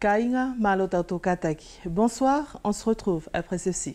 Kainga malo tautou kataki. Bonsoir, on se retrouve après ceci.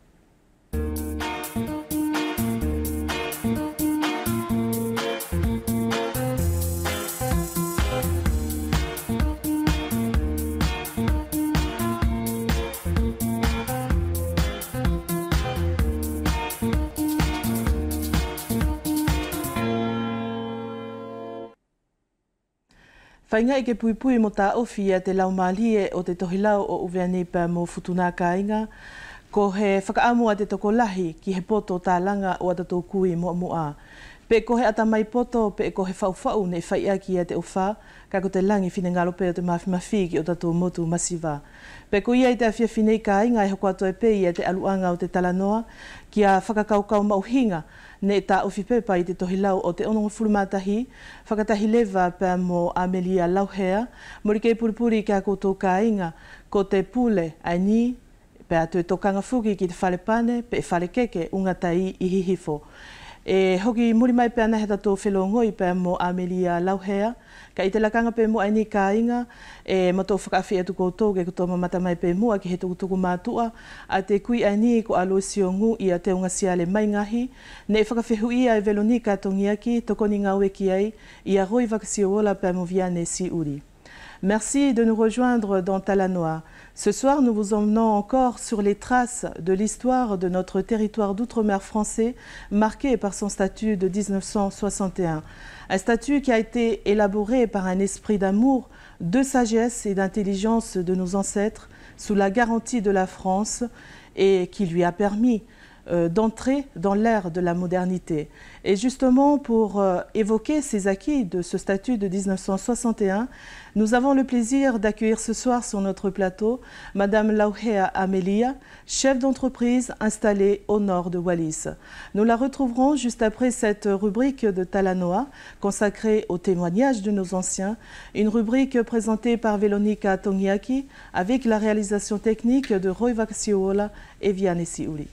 Whainga i ke puipui mo tā ofi a te laumalie o te tohilau o Uweanipa mo Futuna Kainga, ko he whakaamua te tokolahi ki he poto tā langa o atatou kui mo mua. Pe ko he atamai poto, pe ko he whauwhau ne whaia ki a te uwha, ka ko te langi whine ngalope o te mawhimafi ki o tatou motu masiva. Pe ko ia i te awhia whinei Kainga e hoko atu e pe i a te aluanga o te talanoa, ki a whakakaukau mauhinga, ne tā ofi pepa i te tohilau o te ononga fulumatahi, whakatahi lewa pēr mo Amelia Lauhea, mori kei puripuri kia koutou Kainga, ko te pule ai ni, pe atu e tokanga fuki ki te whale pane, pe e whale keke ungatai i hihifo. E hoki muri mai pēr nahe tatou whelongoi pēr mo Amelia Lauhea, ka i te lakanga pē mo aini Kainga, e matou whakawhi atu koutou ke koutou mamata mai pē mua ki he tukutuku mātua, a te kui aini ko Aloisio Ngu i a te unga siale mai ngahi, ne e whakawhihu ia e Veronika Tongiaki, tokoni ngau e ki ai, i a roi wakasiowola pē mo viane si uri. Merci de nous rejoindre dans Talanoa. Ce soir, nous vous emmenons encore sur les traces de l'histoire de notre territoire d'outre-mer français, marqué par son statut de 1961. Un statut qui a été élaboré par un esprit d'amour, de sagesse et d'intelligence de nos ancêtres, sous la garantie de la France, et qui lui a permis d'entrer dans l'ère de la modernité. Et justement, pour évoquer ces acquis de ce statut de 1961, nous avons le plaisir d'accueillir ce soir sur notre plateau Madame Lauhea Amelia, chef d'entreprise installée au nord de Wallis. Nous la retrouverons juste après cette rubrique de Talanoa consacrée au témoignage de nos anciens, une rubrique présentée par Veronika Tongiaki avec la réalisation technique de Roy Vakasiowola et Viane Siouli.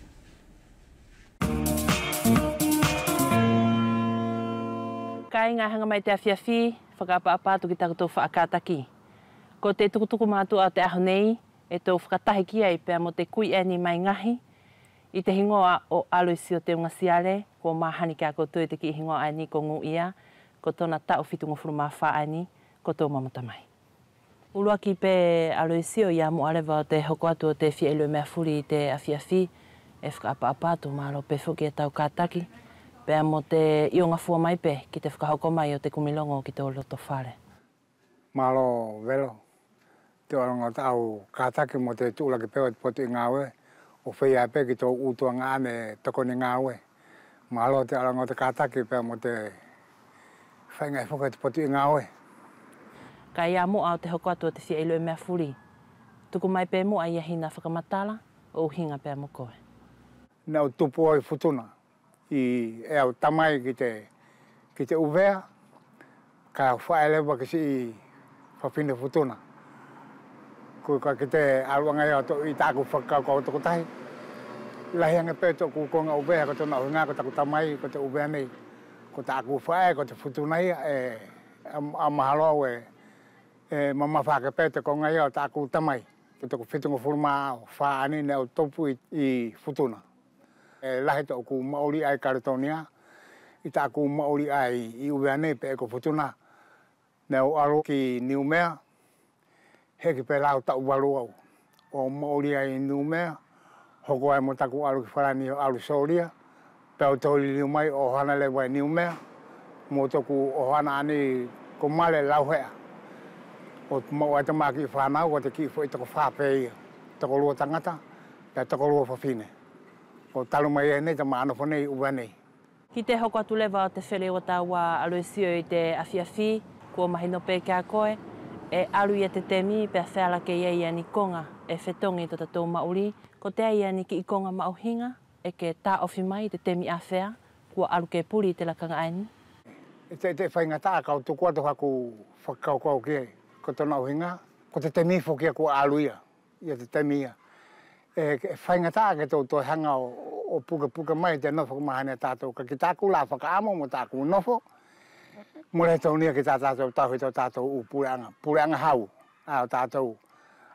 Kainga hanga mai te awhiawhi, whakapapatu ki takutou whaakataki. Ko te tukutuku mātua o te aho nei, e tō whakatahi ki ai pēr mo te kui eni mai ngahi, i te hingoa o Aloisio te unga siale, ko mahani kia koutou te ki hingoa ani ko ngu ia, ko tōna tau whitunga whuruma wha ani, ko tō mamata mai. Ulua ki pē Aloisio ia mo arewa o te hoko atu o te whia ilo mea furi i te awhiawhi, e whakapapatu mālo pe whuki e tau kātaki, pēr mo te ionga fua mai pē ki te whakahoko mai o te kumilongo ki te oloto whare. Malo velo, te oronga tau kātaki mo te tūlaki pēo te potu i ngāwe, o whea pē ki tō utua ngāne tokoni ngāwe. Malo te oronga te kātaki pēr mo te whaingai whuka te potu i ngāwe. Ka ia moa o te hoko atu o te whia ilo e mea furi. Tuku mai pē moa ia hina whakamatala o hinga pēr mo koe. Nau tupu oi Futuna. I e au tamai ki te uvea, ka whaelewa ki si whawhine Futuna. Ko ka ki te aruanga ia i tāku whakau kau toko tahi. Lahi anga pē tō kukonga uvea, ko tōna uhinga, ko taku tamai, ko te uvea nei. Ko tāku whae, ko te Futuna ia, a mahalo e mama whaka pē te konga ia o tāku tamai. Ko tōku whitunga whuruma whaani ne au topu i Futuna. Lahi tō ku maori ai Karatonia, i tā ku maori ai i Uweane pe eko Futuna. Neu aro ki Niumea, heki pe lau tau waru au. O maori ai Niumea, hoko ai mo taku aro ki wharani o Aru Soria, pe au tōri liu mai o hana le wai Niumea, mo tōku o hana ani ko male Lauhea. O mau ai tamaki i whanau, o te ki fo i toko whāpea, toko lua tangata, pe toko lua whawhine. O talo mai e nei, ta maano whanei uwa nei. Ki te hoko atu lewa o te where o tāua Aloisio i te awhiawhi, kua mahino pē kia koe, e aru ia te temi pe a wheala ke ia i ani konga e whetongi to tatou mauri, ko te ai ani ki i konga mauhinga, e ke tā ofi mai te temi a whea, kua aru ke puri te lakanga aini. E te whainga tā kau tuku atu haku whakau ke, ko tōna uhinga, ko te temi whokia kua aru ia te temi ia. E whainga tā ke tō hanga o puka mai te nofo kumahane tātou. Ka ki tāku la whakaamo mo tāku nofo. Mo le tau nia ki tātou tauhi tō tātou u pureanga hau. Ao tātou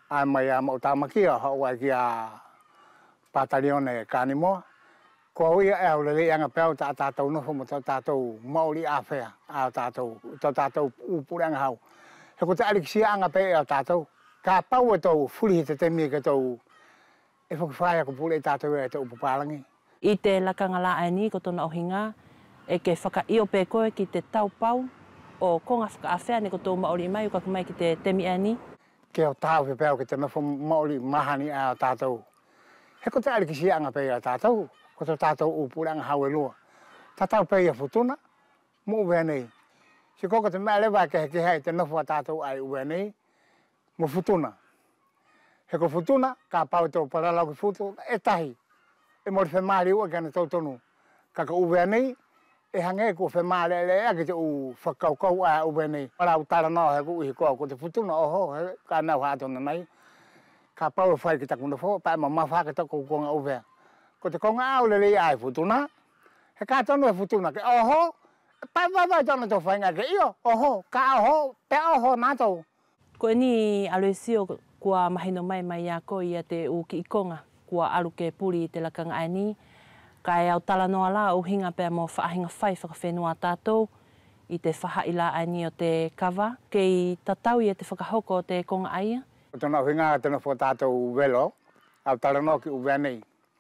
ai mai a mau tamakia hawai ki a Patalione Kanimo. Ko ia e ole le anga pau ta tātou no mo tātou mauri a fea a tātou upuranga hau. He ko te alexia anga pe a tātou ka pau e tau furi te temi ke tau e whakawhai ako pule tātou e te upupalangi. I te lakanga la aini ko tona ohinga e ke whakaio pe koe ki te tau pau o konga whakaawhea ne ko tō maori mai o kakumai ki te temi ani. Ke o tāu pe pēo ki te nofo maori mahani a tātou. He ko te alexia anga pe a tātou ko te tātou upuranga hau e lua. Tātou pe a futuna mo uwe nei. Si koko te mea lewa ke heki hei te nofo a tātou ai uwe nei mo futuna. He ko futuna, ka pau tō paralau ki futu, e tahi. E mori whemari ua kena tau tonu. Ka uwe nei, e hange ko whemari le ea ki te u whakaukau a uwe nei. Parau tara nao he ku uhi koa, ko te futuna oho, ka nau hātona nei. Ka pau e whai ki taku nofo, pae ma mawha ki taku konga uwe. Ko te konga au le le ai futuna, he ka tonu e futuna, ke oho, pae wawai tonu tō whainga ke iyo, oho, ka oho, pe oho nātou. Ko ni Aloisio kua mahino mai a ko ia te u ki ikonga kua aru ke puri te lakanga ai ni. Ka e au tala noa la o hinga pēr mo whaahinga whai whakawhenua tātou i te whahaila ai ni o te kawa. Kei tatau ia te whakahoko o te konga aia. O tona hinga tena fo tātou welo, au tala noa ki uwea nei.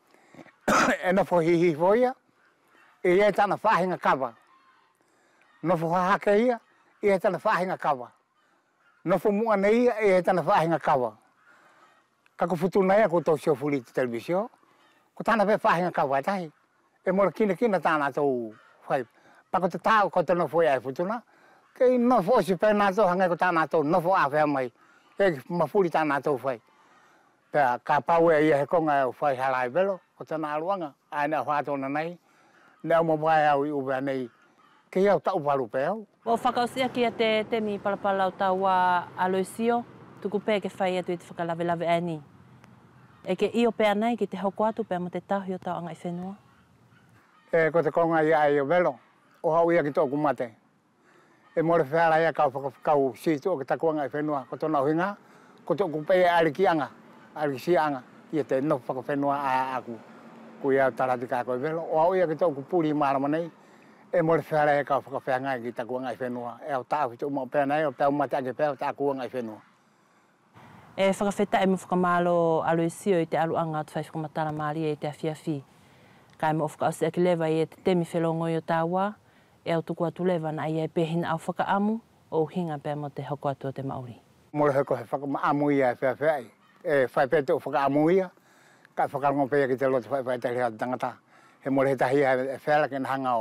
E nofo hihi foia, e ia tana whahinga kawa. Nofo hahake ia, e tana whahinga kawa. Nofo mua nei e tana whahinga kawa. Kako futu nei a ko tau sio fuli te televisio. Ko tana pe whahinga kawa tahi. E mora kina tāna tau whai. Pako te tāo ko te nofo ia e futuna. Kei nofo si pe nā tau hangai ko tāna tau nofo a whea mai. E mafuri tāna tau whai. Pea ka pau e ia he konga e whai halai velo. Ko tana aruanga. Ai nea whātona nei. Nea mawai au i uwea nei. Kei au tau waru pēau. O whakausia kia te temi palapala o taua Aloisio, tuku pē ke whai atu i te whakalawelawe ani. E ke io pēr nei ki te hoko atu pēr mo te tahi o tau anga i whenua? E ko te konga ia e o velo, o hau ia ki tōku mate. E more whēra ia kau whakau situ o ki takuanga i whenua, ko tōna uhinga, ko tōku pē e ariki anga, ariki si anga, ia te no whakawhenua a aku. Ko ia tarati kā koe velo, o hau ia ki tōku puri marama nei, e mori whēra e kau whakawhea ngai ki takuanga i whenua. E au tāu hitu umau pēr nei, o pēu mate ake pēu takuanga i whenua. E whakawheta e mo whakamalo Aloisio i te aluanga o te whai whakamatara maari e te awhiawhi. Ka e mo whakaose aki lewa i e te temi whelongo i o tāua, e au tuku atu lewa na i e pēhina au whakaamu o hinga pēr mo te hoko atu o te Māori. Mori heko he whakamaamu ia e whea. E whai pēte o whakaamu ia, ka whakarongo pēia ki te lote whai te rea tangata. He mori he tahi e whea ke hanga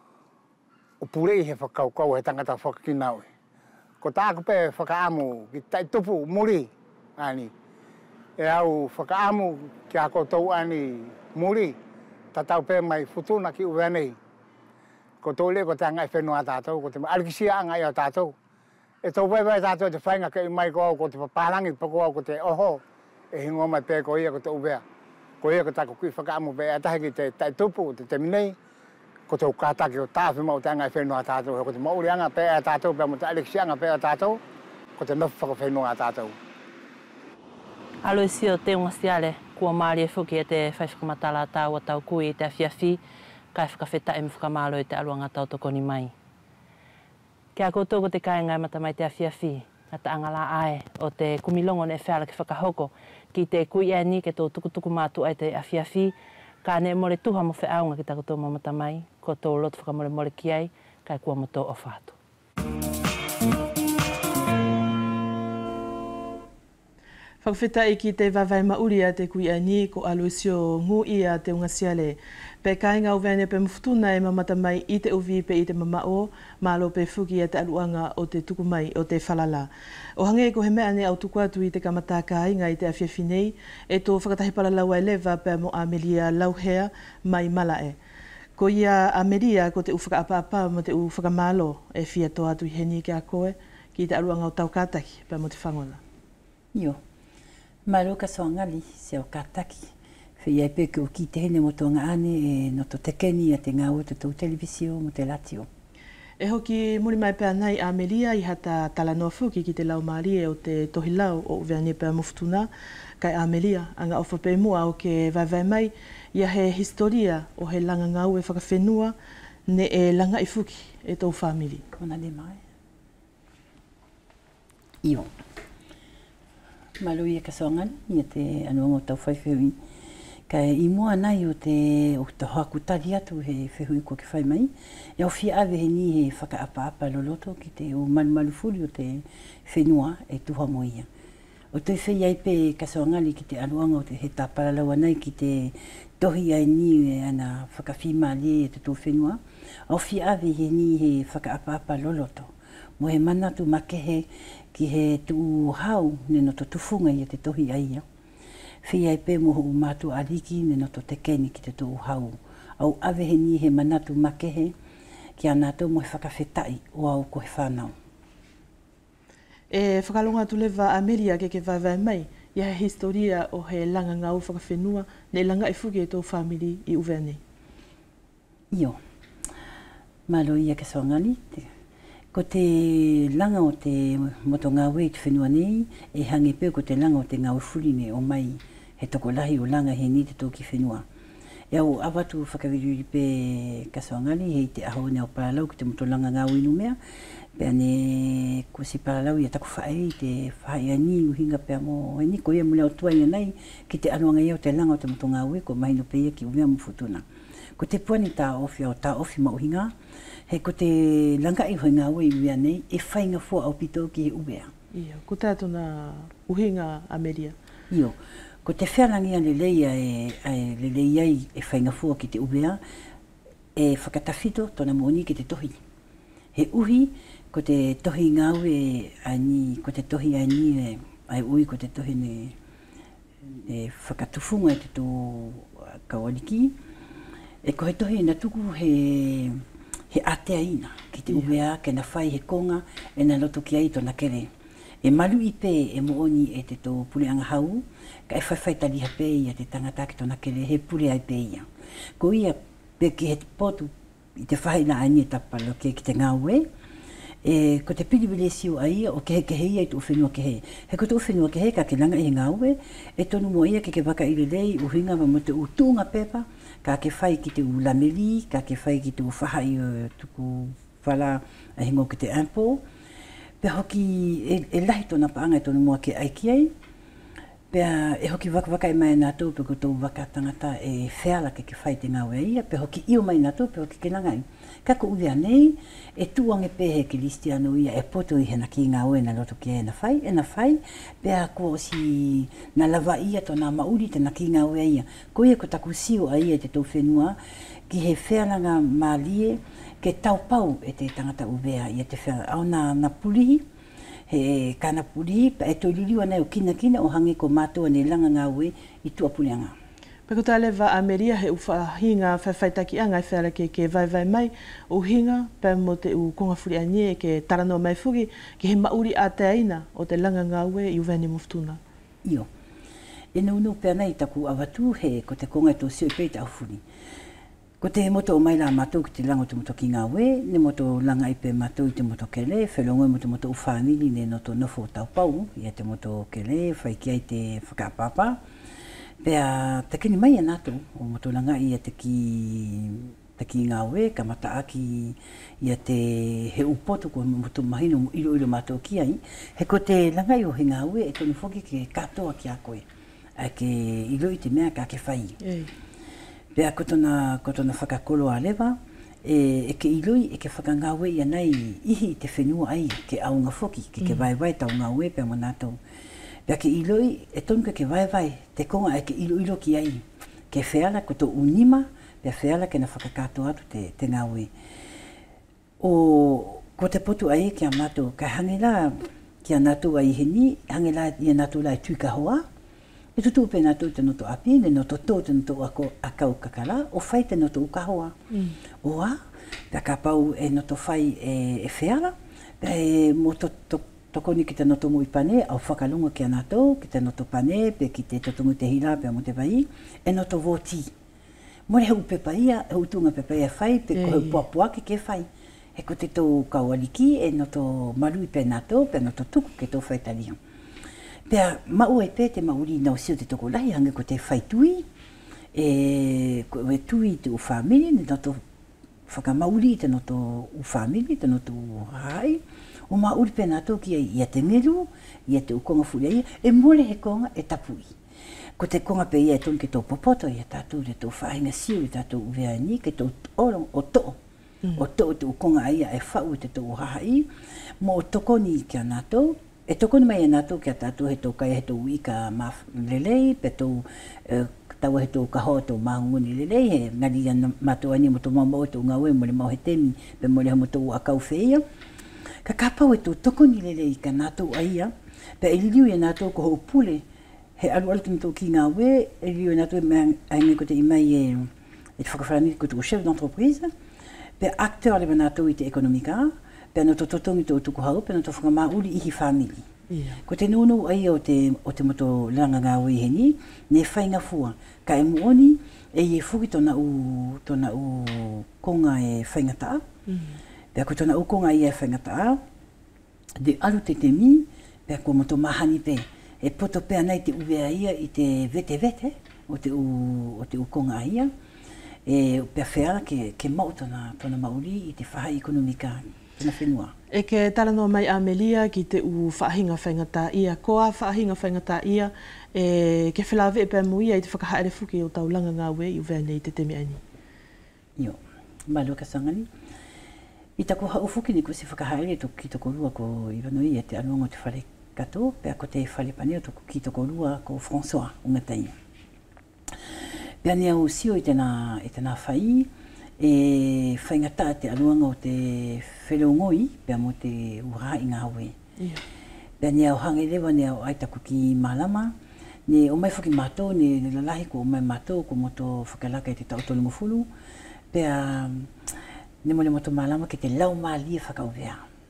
o purei he whakaukau he tangata whakakinaue. Ko tāku pē whakaamu ki tai tupu muri, ani. E au whakaamu ki a koutou ani muri, tatau pē mai futuna ki uwea nei. Ko tō le ko te angai whenua tātou, ko te arikisia angai o tātou. E tō wai tātou te whainga ke mai ko au, ko te paparangi pako au, ko te oho, e hingo mai pē ko ia ko te uwea. Ko ia ko tāku kui whakaamu pē atahi ki te tai tupu, te teminei, ko tō kātaki o tāwhi mau te angai whenua tātou, ko te mauri anga pē a tātou, pē mo te arikisia anga pē a tātou, ko te nofu whakawhenua tātou. Aloisio te unga siale, kua maari e whuki e te whai whakamatala tāua tau kui i te awhiawhi, kai whakawheta e mwhakamalo i te aluanga tau tokoni mai. Kia koutou ko te kāinga mata mai te awhiawhi, a ta angala ae o te kumilongo ne whēra ki whakahoko, ki te kui e ni ke tō tukutuku mātu ai te awhiawhi, ka ne more tuha mo wheaunga ki ta koutou mamata mai, ko tō lotu whakamore ki ai, kai kua mo tō o whātu. Whakawheta i ki te wawai mauri a te kui ani ko Aloisio ngu i a te unga siale. Pe kāinga o vene pe mwhutuna e mamata mai i te uvi pe i te mamao, mālo pe whuki a te aluanga o te tuku mai o te whalala. O hange ko he mea ne au tuku atu i te kamata kāinga i te awhiawhi nei, e tō whakatahipala laua e lewa pe mo Amelia Lauhea mai Malae. Ko ia Amelia ko te u whakaapapa mo te u whakamalo e whia tō atu i heni ki a koe ki te aluanga o tau kātaki pe mo te whangola. Io. Maroka soangali se o kātaki. Whia e peke o ki te hene mo tō ngāne e no tō tekeni a te ngā o te tau televisio mo te latio. E hoki muri mai pēr nei Amelia I hata talanoa fuki ki te lau maari o te tohilau o uveane pēr mufutuna kai Amelia. Anga ofa pē mua o ke vai mai ia he historia o he langa ngau e whakawhenua ne e langa I fuki e tau whamiri. Kona le mai. Io. Malui e kasongan, ia te anuanga o tau whaiwhiwi. Kai I mua nai o te haku tari atu he whehui ko ke whai mai. E o fia ave he ni he whakaapa loloto ki te o malumalufuri o te whenua e tuha mo ia. O te whai ai pe kasoangali ki te anuanga o te he tāparalaua nei ki te tohi ai ni e ana whakawhima le e te tō whenua. O fia ave he ni he whakaapa loloto. Mo he manatu makehe ki he tu hau ne no to tufunga I te tohi ai ia. Whia I pē moho mātu ariki ne no to te keni ki te tō hau. Au ave he ni he manatu makehe ki ana tō mo he whakawhetai o au ko he whanau. E whakalonga tu lewa Amelia ke vai mai, ia he historia o he langa ngau whakawhenua ne langa I fuki e tō whamiri I uveane. Io. Malo ia ke soangani. Ko te langa o te moto ngawe I te whenua nei, e hange pēo ko te langa o te ngau furi ne o mai he toko lahi o langa he ni te tō ki whenua. E au awatu whakawiri pē kasoangani hei te aho ne o paralau ki te moto langa ngau inu mea, pēa ne ko si paralau ia taku whae te whae ani uhinga pēa mo he ni ko ia mule o tuainga nei ki te anuanga ia o te langa o te moto ngawe ko mahino pēia ki umea mufutuna. Ko te puani tā ofi au tā ofi ma uhinga, he ko te langa I hoi ngā ue I wea nei, e whainga fua au pito ki he uwea. Ia, ko tātuna uhinga Amelia. Io, ko te wherangia leleia e leleia e whainga fua ki te uwea, e whakatawhito tona moni ki te tohi. He uhi, ko te tohi ngā ue ani, ko te tohi ani ai ui ko te tohi ne whakatufunga e te tō kawariki, e ko he tohi na tuku he atea ina ki te uwea ke na whai he konga e na loto ki ai tona kere. E malu I pē e mooni e te tō pureanga hau, ka e whaiwhai taliha pē ia te tangata ki tona kere he pure ai pē ia. Ko ia pē ki he potu I te whai na aini e tapalo ki te ngāwe, e ko te pilibile siu ai o ke he ia I tu whenua ke he. He ko tu whenua ke he ka ke langa I ngāwe, e tonu mo ia ke waka I lelei uhinga wa mo te utunga pepa, ka ke whai ki te ulameli, ka ke whai ki te uwhahai tuku whala a hingo ki te ampo. Pea hoki e lahi tona paanga e tonu mua ke aiki ai. Pea e hoki waka I mai nātou pe ko tō waka tangata e wheala ke whai te ngāwe ia. Pea hoki io mai nātou pe hoki ke langai. Kako uwea nei, e tuange pehe ki listi anu ia e poto I hena ki ngāwe na loto ki e na whai. Pea ko si na lava ia tona mauri te na ki ngāwe ia. Ko ia ko taku sio a ia te tō whenua ki he whealanga mālie ke taupau e te tangata uwea ia te whealanga. Au na pulihi, he kana pulihi, pa e tō liliwa nei o kina o hange ko mātua ne langa ngāwe I tua puleanga. Peko tā lewa Ameria he uwhahinga whaiwhaitaki anga I whera ke vai mai o hinga pē mo te u konga furi anie ke taranoa mai fugi ki he mauri a te aina o te langa ngāwe I uveane mufutuna. Io. E nau pēr nei taku awatu he ko te konga tō sio I pei te awhuri. Ko te moto o mai la mātou ki te langa o te moto ki ngāwe, ne moto langa I pē mātou I te moto kele, whelonga mo te moto u whanili ne no tō nofo o taupau, ia te moto kele, whai ki ai te whakapapa. Pea takini mai anato o moto langa ia te ki ngāwe, ka mata aki ia te he upoto ko moto mahino ilo mātou ki ai, he ko te langa I o he ngāwe e tonu whoki ke katoa ki a koe, a ke ilo I te mea ka ke whai. Pea kotona whakakolo a lewa, e ke iloi e ke whakangāwe ia nei ihi te whenua ai ke aunga whoki, ke vai tau ngāwe pea mo nātou. Pea ke iloi e tonu ke vai, te konga e ke ilo ki ai, ke wheala ko tō unima, pea wheala ke na whakakato atu te ngāwe. O ko te potu ai ki a mātou, ka hangela ki a nātou ai heni, hangela I a nātou lai tuika hoa, e tutu pe nātou te noto api, ne noto tō te noto akau kakala, o whai te noto ukahoa. Oa, pea ka pau e noto whai e wheala, pea e mo tokoni ki te noto mui pane, au whakalunga ki a nātou, ki te noto pane, pe ki te totongu te hila, pea mo te vai, e noto vōti. More heu pepa ia, heu tunga pepa ia whai, pe ko heu puapua ke whai. he ko te tō kaualiki e no tō marui pe nato, pe no tō tuku ke tō whaitalia. Pea mau e pe te mauri nau sio te toko lahi hange ko te whaitui, ko e tui te u whamiri, ne no tō whakamauri te no tō u whamiri, te no tō hai, o mauri pe nato ki ia te meru, ia te ukonga furia e mole he konga e tapui. Ko te konga pe ia e tonu ke tō popoto, ia tātou te tō whainga sio, ia tātou uveani, ke tō orong o tō. O tō te ukonga ia e whau te tō uhahai, mo o tokoni kia nātou, e tokoni mai e nātou kia tātou he tō kai he tō uika lelei, pe tō tau he tō kaho tō mahunguni lelei, he ngari ia mātou ani mo tō mamau tō ngaue, mo le mau he temi, pe mo le hamo tō akau whea. Ka kapau e tō tokoni lelei ka nātou aia, pe e liliu e nātou ko hou pule, he alu tini tō ki ngaue, e liliu e nātou e me ko te imai e te whakawharani ko tō chef d'entreprise, pe acteur le manato i te ekonomika, pe no to totongi to tuku hau, pe no to whakamauri ihi whamiri. Ko te nono ai o te moto langa ngā ui heni, ne whainga fua. Ka e muoni, e i fuki tona u konga e whainga taa. Pe ko tona u konga i e whainga taa, de alu te temi, pe ko moto mahani pe. E poto pe anai te uvea ia i te vete o te u konga ia. E pia whea ke mau tona mauri i te whahai ekonomika, tona whenua. E ke talanoa mai Amelia ki te u whahinga whaingata ia, koa whahinga whaingata ia, ke whilawe e pia muia i te whakahaere fuki o taulanga ngā ue i uvea nei te temi aini. Io, malo ka sangani. I tako hau fuki ni ko si whakahaere ki toko rua ko Iwanoi e te anuanga te whare kato, pia ko te whare panea ki toko rua ko François Ungatai. Pea ni au sio i tēnā whai, e whaingata te aluanga o te wheleongoi, pea mo te ura i ngā ue. Pea ni au hange lewa ni au aitaku ki Malama, ne o mai whaki mātou, ne lalahi ko o mai mātou, ko moto whakalaka i te tautolungu fulu, pea ne mo le moto Malama ki te lau mālia whakauvea.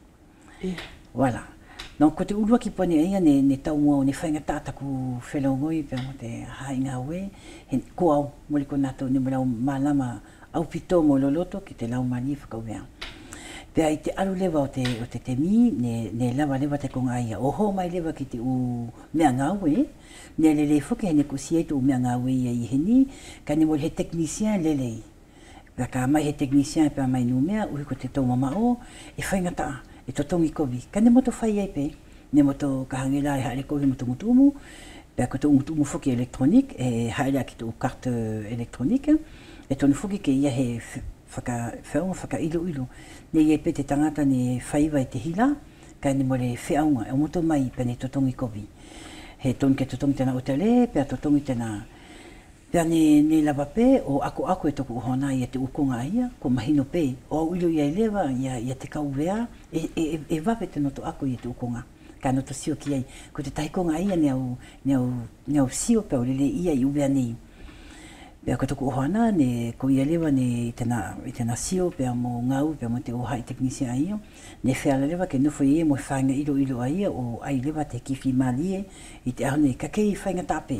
Voilà. Donc, ko te urua ki pone aia ne tau mua o ne whaingata taku wheleongoi pia mo te hai ngā ue, he ko au, moli ko nato ne mo lau Malama au pito mo loloto ki te lau mani whakauwea. Pea i te alu lewa o te temi, ne lawa lewa te konga aia, o ho mai lewa ki te u mea ngā ue, ne lelei whuke he ne kusi eitu u mea ngā ue ia i heni, ka ne moli he teknisien lelei. Pea ka mai he teknisien pia mai nu mea, ui ko te tau mamao, e whaingata. E totongi kovi. Ka ne moto whai ei pe, ne moto ka hangela e haere kovi moto mutumu, pea ko te mutumu whuki elektronik, e haere ki te carte elektronik, e tonu whuki ke ia he whaka ilo. Ne ia pe te tangata ne whaiwa i te hila, ka ne mole whiaunga, e moto mai pe ne totongi kovi. He tonu ke totongi tena otele, pea totongi tena pea ne lava pe, o ako e toku uhona i te ukonga ia, ko mahino pe, o au ilo ia lewa, ia te kauwea, e wape te noto ako i te ukonga, ka noto sio ki ai. Ko te taikonga ia ne au sio pe o lele ia i uwea nei. Pea ko toku uhona, ko ia lewa i tena sio, pea mo ngau, pea mo te oha i teknisia ia, ne wheala lewa ke nufo i mo whainga ilo aia, o ai lewa te kiwhi malie, i te ahone kakei whainga tape.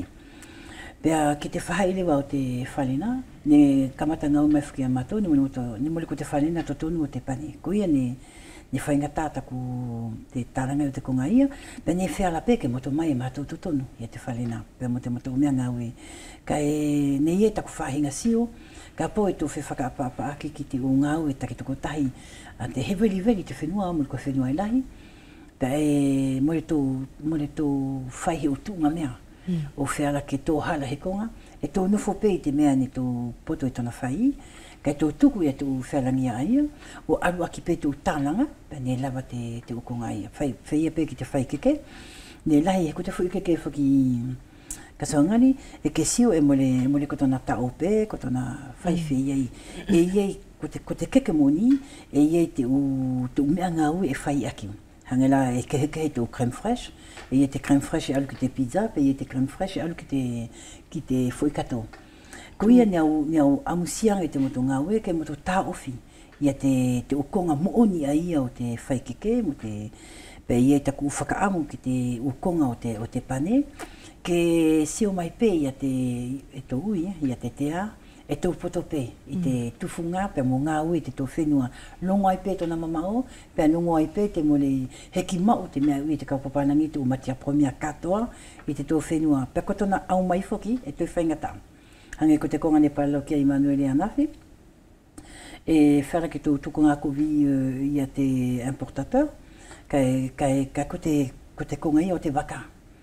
Pea ki te whahai lewa o te whalena, ne kamata ngau mai whukia mato, ne mole ko te whalena to tonu o te pane. Ko ia ne whainga tātaku te taranga o te konga ia, pea ne whiala pe ke moto mai e mato to tonu i te whalena, pea mo te moto umea ngau e. Ka ne ie taku whahinga sio, ka po e tō whi whakaapapa aki ki te o ngau e take toko tahi, te heweli te whenua, mole ko whenua i lahi, pea mole tō whaihe o tūnga mea. O whiala ke tō hala he konga, e tō nufo pe i te mea ni tō poto i tōna whai, kai tō tuku i tō whialangia aia, o alu aki pe tō tālanga, pe ne lava te ukonga aia. Whaia pe ki te whai keke, ne lahi e ko te whui keke whaki kasaongani, e ke sio e mole ko tōna tao pe, ko tōna whai whiai, e iei ko te keke moni, e iei te umea ngau e whai aki. Hangela e kehe tō crème fraîche, e ia te crème fraîche e alu ki te pizza, pe ia te crème fraîche e alu ki te whoikato. Ko ia ni au amusianga i te moto ngā ue, ke moto tā ofi. Ia te ukonga mooni a ia o te whaikeke, pe ia taku whakaamu ki te ukonga o te pane, ke sio mai pe ia te ui, ia te tea, e tau potope, i te tufunga, pe mo ngā ui te tō whenua. Longo ai pe tōna mamao, pe longo ai pe te mole heki mau te mea ui te kaupapanangi te umatia promia katoa, i te tō whenua. Pe ko tōna au mai foki, e tō whaingata. Hange ko te konga ne palo ki a Immanuele Anafi, e whara ki tō tukunga kovi i a te importateur, ka ko te konga i o te waka.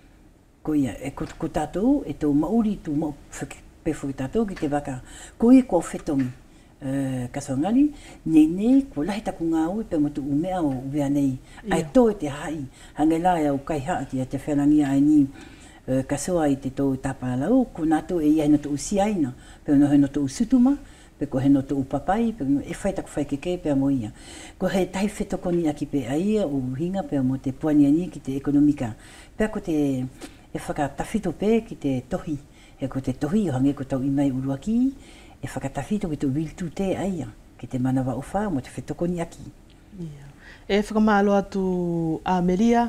Ko ia, e ko tātou, e tō mauri tō mau pe fui tātou ki te waka. Ko i kua whetongi kasongani, nei, ko lahi taku ngā ui pe motu umea o uvea nei. Ai tō e te hai, hange la e au kai haati a te whenangia ai ni kasoa i te tō tāpālau, ko nātou e ia heno tō usiaina, pe ono heno tō usutuma, pe ko heno tō upapai, pe e whai taku whai keke pe amo ia. Ko he tai whetokoni aki pe aia o hinga pe amo te puaniani ki te ekonomika. Pe ko te e whakatawhito pe ki te tohi. E ko te tohi o hange ko tau imai uruaki, e whakatawhito ki te wiltu te aia, ki te manawa uwha mo te whetokoni aki. E whakamalo atu a Meria,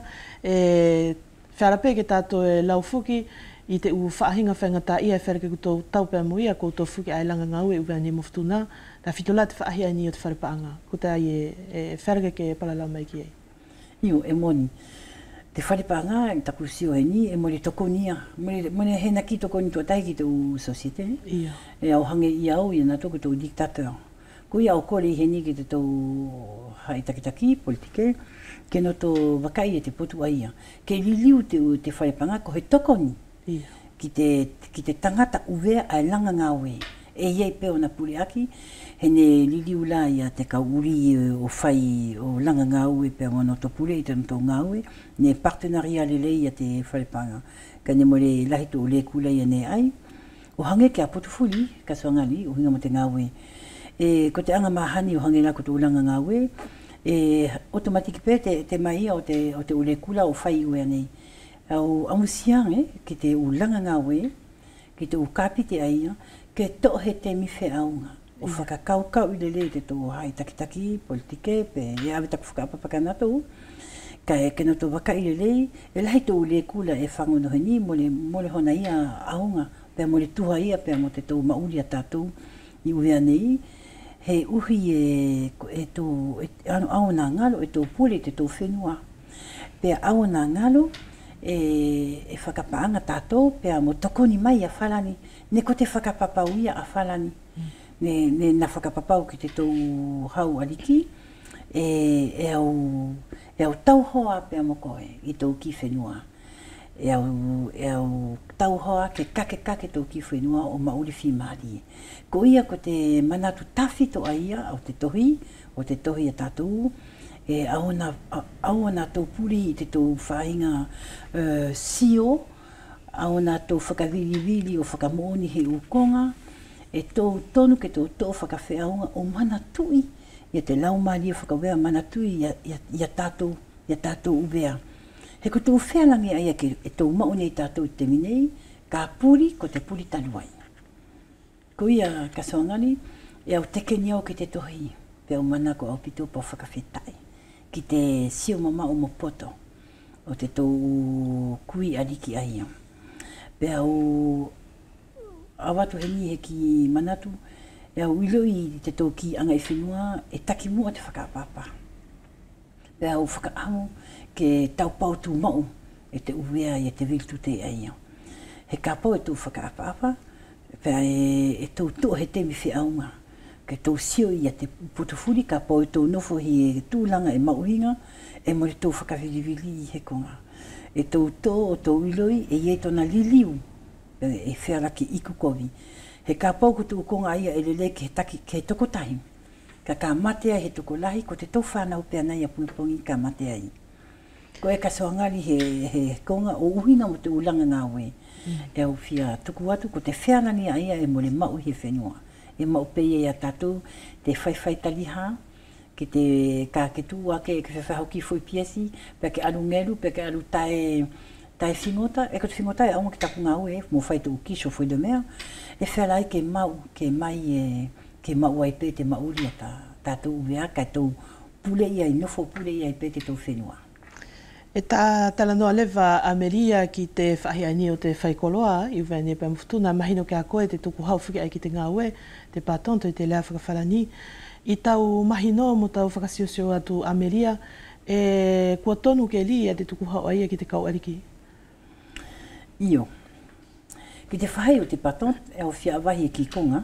e wharape ke tātou e laufuki, i te u whaahinga whangata ia e wharake kutou taupea mo ia, koutou fuki ai langa ngau e uwea ni mofutuna, ta whitola te whaahia ni o te wharepaanga, ko te ai e wharake ke palalau mai ki ei. Io, e moni. Te wharepaanga, i taku sio he ni, e mori tokonia. Mone hena ki tokoni tua tai ki te u societe. E au hange i au, i ana toko tau diktateur. Ko i au kore i he ni ki te tau haitakitaki, politike, ke no tō wakai e te potu aia. Ke liliu te wharepaanga, ko he tokoni. Ki te tangata uwea ai langa ngāwe. E iei pe o na pule aki, he ne liliu la ia te kauri o whai o langa ngāwe pe o no to pule i tō ngāwe, ne partenaria lele ia te whalepanga. Ka ne more lahi tō le kula ia ne ai, o hange ke a potufuli, ka soangali, o hinga mo te ngāwe. E ko te anga mahani o hange la ko tō langa ngāwe, e automatiki pe te mai o te ule kula o whai ue nei. Au amusiang ki te u langa ngāwe, ki te u kapite aia, ke tō he te miwhe aunga. O whakakaukau i lele te tō hai takitaki, politike, pe e awe taku whakapapaka natou. Ka e kena tō waka i lele, e lahi tō le kula e whangonohe ni, mole hona ia aunga, pe mole tuha ia, pe mo te tō mauri a tātou i uwea nei. He uhi e tō, aona ngalo, e tō pule te tō whenua. Pe aona ngalo, e whakapaanga tātou, pea mo tokoni mai a whalani, ne ko te whakapapau ia a whalani, ne na whakapapau ki te tau hau aliki, e au tauhoa pea mo koe i tau ki whenua. E au tauhoa ke kake tau ki whenua o mauri whimari. Ko ia ko te manatu tawhito a ia o te tohi a tātou, e aona tau puri i te tau whainga sio, aona tau whakawiri o whakamoni he ukonga, e tau tonu ke tau whakawheaunga o manatui, ia te laumari o whakawea manatui ia tātou uvea. He ko tau whealangi aia ke e tau maone i tātou te minei, ka puri ko te puri taluai. Ko ia kasoangani, e au teke niau ke te tohi, pe au mana ko au pito pa whakawhetai. Ki te sio mama o mopoto, o te tau kui ariki aia. Pe au awatu he ni he ki manatu, e au iloi te tau ki anga i whenua, e taki mua te whakapapa. Pe au whakaamu ke tau pautu mau, e te uwea i te viltu te aia. He kapau e tau whakapapa, pe e tau toa he temi whiaunga. Ke tau sio i te putufuri, ka pau i tau nofo hi e tūlanga e mauhinga, e mori tau whakawiriwiri i he konga. E tau tō o tau iloi, e iei tona liliu, e whearaki iku kovi. He ka pau ko tau konga ia e lele ke he toko tahi. Ka matea he toko lahi, ko te tau whanau pia nei a pungipongi ka matea i. Ko e ka soangari he konga o uhina mo te ulanga ngāwe. E au whia tuku atu, ko te wheanani a ia e mole mau he whenua. E mau peia ia tātou, te whaiwhai taliha, ki te kāketu ake e ke whawhau ki whoi piesi, pe ke alu ngeru, pe ke alu tae whingota, e kote whingota e aunga ki taku ngau e, mo whai tau kiso whoi de mea, e whelai ke mau ai pe te mauri a tātou uvea, kai tau pule ia i nofo pule ia i pe te tau whenua. E tā talanoa lewa Ameria ki te whahiani o te whaikoloa, i vene pa mawhutuna, mahino ke a koe te tuku hauwhiki ai ki te ngāwe, te pātonto i te lea whakawharani. I tau mahino mo tau whakasiosio atu Ameria, kua tonu ke li a te tuku hau ai ki te kau ariki. Io. Ki te whahai o te pātonto, e o whia awahi ki konga,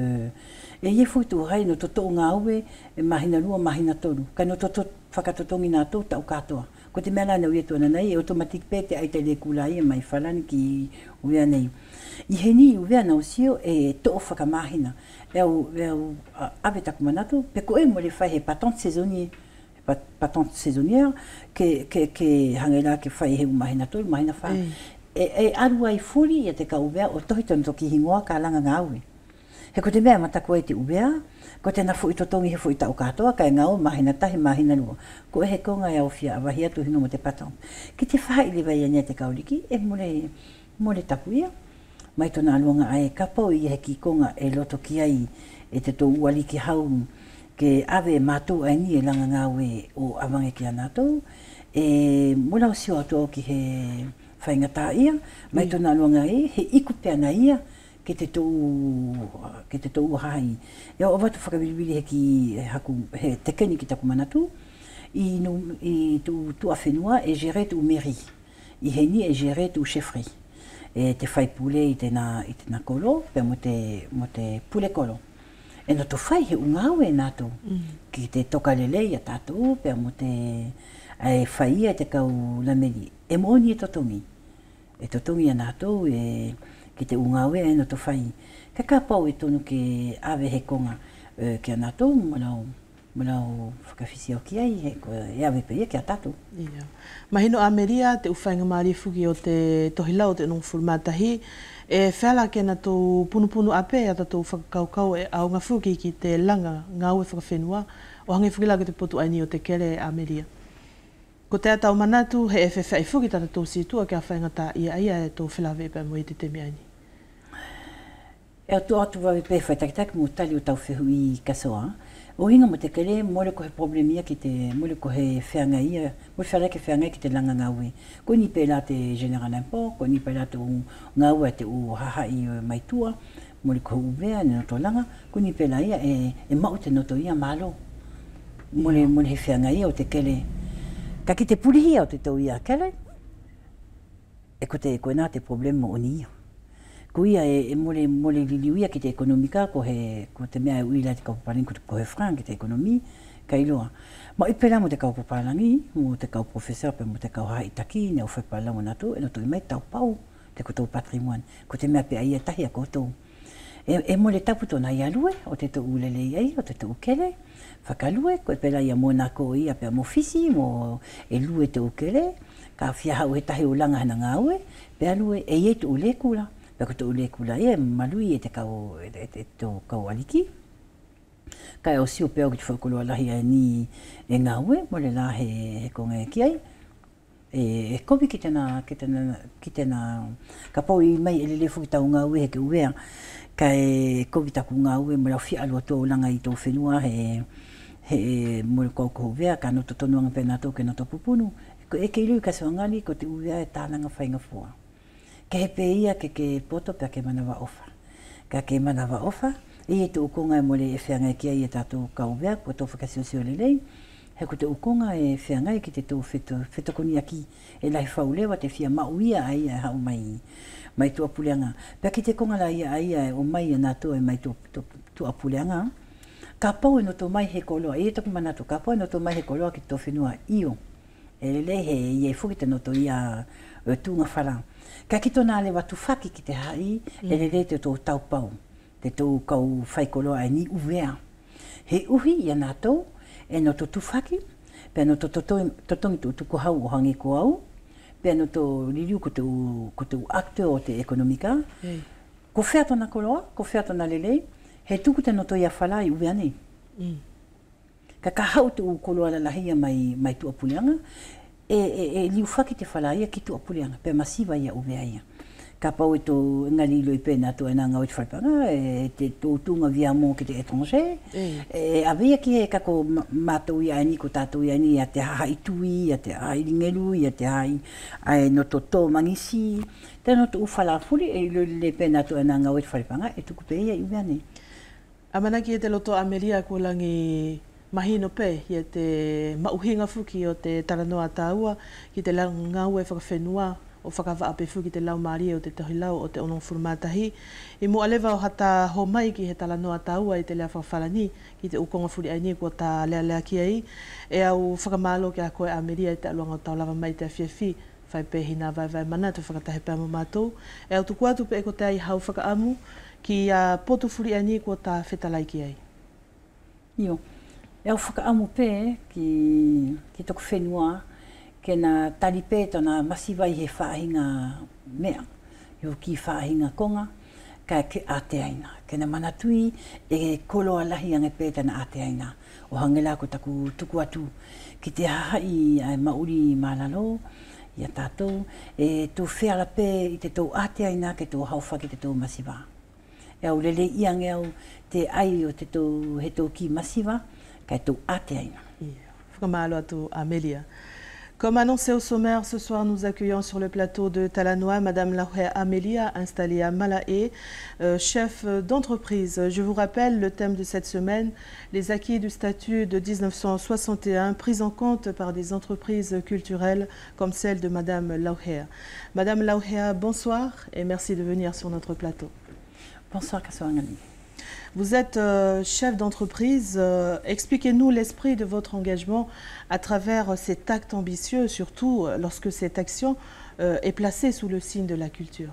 e ie fui tu hai no toto ngā ue, e mahina lua, mahina tonu. Kai no toto whakatotongi nā tō, tau katoa. Ko te mea nana ue tuana nei, e automatic pē te aita le kulai e mai whalani ki uea nei. I he ni uea nau sio e tō whakamahina. E au awe taku manatu, pe ko e mo le whai he patente saisonnière, ke hangera ke whai he umahina tō, umahina whai. E arua i furi e te ka uea o tohi tono toki hingoa ka langa ngā ue. He ko te mea matako e te uea, ko te nafu i totongi he fu i tau katoa, kai ngau mahina tahi mahina lua. Ko e he konga e au whia awahi atu hinga mo te patong. Ki te whai li vai ania te kauriki, e mole tapu ia. Mai tona aluanga ai kapau i he ki konga e loto ki ai e te tō uali ki hau ke ave mātou ai ni e langa ngāwe o awange ki anatou. E mula o sio atua ki he whaingata ia, mai tona aluanga ai, he iku peana ia, ke te tō hai. E o watu whakawiriwiri he ki he tekeni ki taku manatu, i tu awhenua e gere tu meri. I he ni e gere tu chefri. E te whai pule i tēnā kolo, pe mo te pule kolo. E no to whai he ungawe nātou, ki te toka lelei a tātou, pe mo te whai ia te kau lameri. E mooni e totongi. E totongi a nātou ki te ungawe e no to whai. Ka pau e tonu ke awe he konga ki a nātou, malau whakawhisi au ki ai, e awe pe ia ki a tātou. Mahino Ameria, te uwhainga maari fuki o te tohilau te nung fulmatahi, e whala ke na tō punupunu ape a tō whakakaukau e au ngā fuki ki te langa ngāue whakawhenua, o hangi fuki lau ke te potu aini o te kere Ameria. Ko te atau manatu, he e whewhai fuki tata tō situa ki a whaingata ia e tō whilawe pa mo i te temi aini. E o tō atu wawe pē whaitakitaki mo tali o tau whehu i kasoa. O hinga mo te kere, mole ko he problemia ki te, mole ko he whianga ia, mole whare ke whianga ki te langa ngāwe. Ko ni pēla te General Nampo, ko ni pēla te ngāwe te u haha i maitua, mole ko uvea ni noto langa, ko ni pēla ia e mau te noto ia malo. Mole he whianga ia o te kere. Ka ki te purihia o te tau ia kere, e ko nā te problema o ni ia. Ko ia e mole liliuia ki te ekonomika, ko te mea uila te kaupapalangi, ko he franc ki te ekonomi, ka iloa. Ma i pēla mo te kaupapalangi, mo te kau professeur, pe mo te kau hai taki, ne au whepala mo natu, e no tui mai tau pau, te kotou patrimoine, ko te mea pe aia tahi a kotou. E mole tapu tona ia lue, o te tau ulele iai, o te tau ukele, whakalue, ko e pēla ia mo nako ia pe mo fisi, mo e lue te ukele, ka whiahau he tahi ulanga hana ngāue, pe alue e iei tu ule kula. Peko te ule kula e malui e te kau aliki. Ka e o sio peo ki te whakoloa lahi a ni e ngāue, mole la he konga e ki ai. E kobi ki tēnā, ka pau i mai e lelefu ki tau ngāue he ke uea, ka e kobi taku ngāue, mo lau whia alua tō langa i tō whenua he mole kouko uea, ka noto tonuanga pēnā tō ke noto pupunu. E ke ilu i ka soangali, ko te uea e tānanga whainga fua. Ke he pe ia ke poto pia ke manawa ofa. Ka ke manawa ofa, e te ukonga e mole e whianga ki ai e tātou kauvea, ko tō whakasiosio lelei. He ko te ukonga e whianga ki te tō whetokoni aki e lahi whaulewa te whia mauia ai e hau mai tua puleanga. Pia ki te konga la ia ai e o mai e nātou e mai tua puleanga. Ka pau e no tō mai he koloa, e toku manatu, ka pau e no tō mai he koloa ki tō whenua io. E lelei he iei fuki te no tō ia tūnga whara. Ka ki tōna le watu whaki ki te hai, e re te tō tau pau, te tō kau whaikoloa e ni uvea. He uhi i a nātou, e no tō tūwhaki, pia no tō totongi tō tuku hau o hangi ko au, pia no tō liriu ko tō acteur o te ekonomika. Ko whea tōna koloa, ko whea tōna lelei, he tuku te no tō ia whala i uvea nei. Ka hau tō koloa la lahia mai tua puleanga, e liu whaki te whalaia ki tua puleanga, pe masiva ia uvea ia. ka pau e tō ngali loi pēna tō enanga o te whaipanga, e te tōtunga via mō ki te étranger. E avea ki he kako mātou i aini, ko tātou i aini, ia te haha itui, ia te haha iringelu, ia te haha no tō tō mangisi. Tēnā tō uwhala furi e le pēna tō enanga o te whaipanga, e tuku pē ia i uane. Amanaki e te loto Amelia ko langi mahino pe, i te mauhinga fuki o te taranoa tāua, ki te ngau e whakawhenua, o whakawha ape fuki te lau maari o te tohilau o te onong furumatahi. I mua alewa o hata ho mai ki he talanoa tāua i te lea whakawhalani, ki te ukonga furi aini ko tā lea lea ki ai. E au whakamalo ki a koe Ameria i te aluanga o taulawa mai te awhiawhi, whai pehi nā vai mana te whakatahe pēr mo mātou. E au tuku atu pe e ko te ai hau whakaamu, ki a potu furi aini ko tā whetalai ki ai. Io, e au whakaamu pē ki toku whenua, ke na talipe tona masiwai he whaahinga mea, yo ki whaahinga konga, ka ke Ateaina. Ke na manatui e kolo alahi ange pē tana Ateaina. O hangela ko taku tuku atu ki te hahai mauri malalo, ia tātou, e tō wheala pē i te tō Ateaina ke tō hauwha ki te tō masiwa. E au lele iange au te ai o te tō he tō ki masiwa, ka tō Ateaina. Whakamalo atu Amelia. Comme annoncé au sommaire, ce soir nous accueillons sur le plateau de Talanoa Madame Lauhea Amelia, installée à Malaé, chef d'entreprise. Je vous rappelle le thème de cette semaine, les acquis du statut de 1961, pris en compte par des entreprises culturelles comme celle de Madame Lauhea. Madame Lauhea, bonsoir et merci de venir sur notre plateau. Bonsoir, Kassoangali. Vous êtes chef d'entreprise. Expliquez-nous l'esprit de votre engagement à travers cet acte ambitieux, surtout lorsque cette action est placée sous le signe de la culture.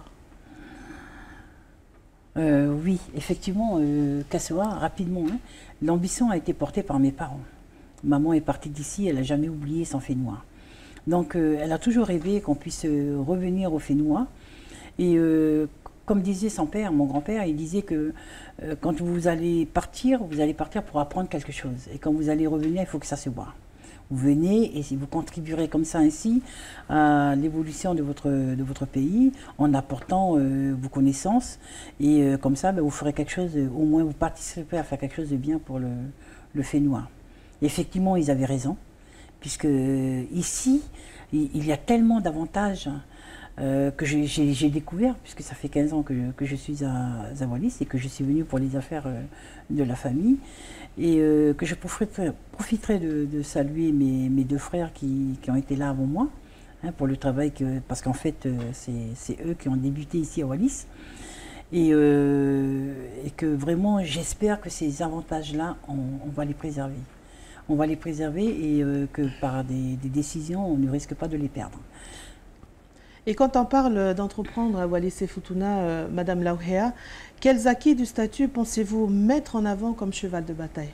Oui, effectivement, Kassoa, rapidement, hein, l'ambition a été portée par mes parents. Maman est partie d'ici, elle n'a jamais oublié son Fénois. Donc, elle a toujours rêvé qu'on puisse revenir au Fénois. Et comme disait son père, mon grand-père, il disait que quand vous allez partir pour apprendre quelque chose. Et quand vous allez revenir, il faut que ça se voit. Vous venez et si vous contribuerez comme ça ainsi à l'évolution de votre pays en apportant vos connaissances. Et comme ça, vous ferez quelque chose, au moins vous participerez à faire quelque chose de bien pour le Fénois. Effectivement, ils avaient raison, puisque ici, il y a tellement d'avantages que j'ai découvert, puisque ça fait 15 ans que je suis à Wallis et que je suis venue pour les affaires de la famille, et que je profiterai de saluer mes deux frères qui ont été là avant moi, hein, pour le travail, parce qu'en fait c'est eux qui ont débuté ici à Wallis, et que vraiment j'espère que ces avantages-là, on va les préserver. On va les préserver et que par des décisions, on ne risque pas de les perdre. Et quand on parle d'entreprendre à Wallis et Futuna, Madame Lauhea, quels acquis du statut pensez-vous mettre en avant comme cheval de bataille?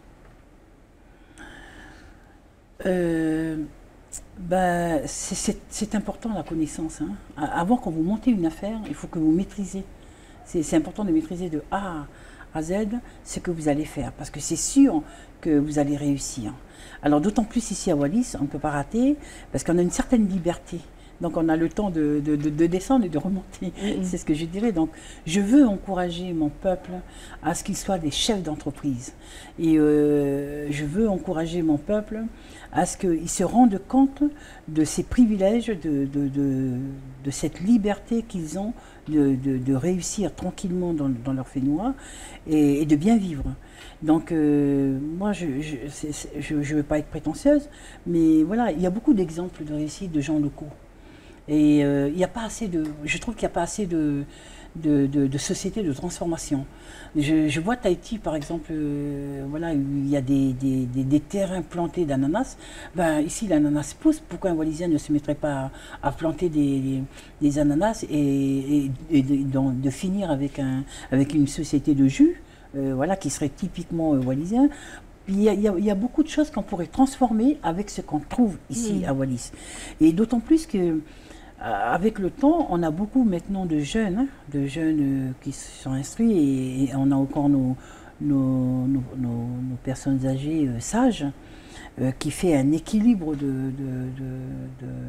C'est important la connaissance. Hein. Avant, quand vous montez une affaire, il faut que vous maîtrisez. C'est important de maîtriser de A à Z ce que vous allez faire, parce que c'est sûr que vous allez réussir. Alors d'autant plus ici à Wallis, on ne peut pas rater, parce qu'on a une certaine liberté. Donc on a le temps de descendre et de remonter, c'est ce que je dirais. Donc je veux encourager mon peuple à ce qu'il soit des chefs d'entreprise. Et je veux encourager mon peuple à ce qu'ils se rendent compte de ces privilèges, de cette liberté qu'ils ont de réussir tranquillement dans leur Fénois et de bien vivre. Donc moi je ne veux pas être prétentieuse, mais voilà, il y a beaucoup d'exemples de réussite de gens locaux. Et il n'y a pas assez je trouve qu'il n'y a pas assez de sociétés de transformation. Je vois Tahiti par exemple, voilà, il y a des terrains plantés d'ananas. Ben, ici l'ananas pousse, pourquoi un Wallisien ne se mettrait pas à planter des ananas et de finir avec une société de jus, voilà, qui serait typiquement wallisien. Il y a beaucoup de choses qu'on pourrait transformer avec ce qu'on trouve ici à Wallis. Et d'autant plus que avec le temps, on a beaucoup maintenant de jeunes qui sont instruits et on a encore nos personnes âgées sages qui fait un équilibre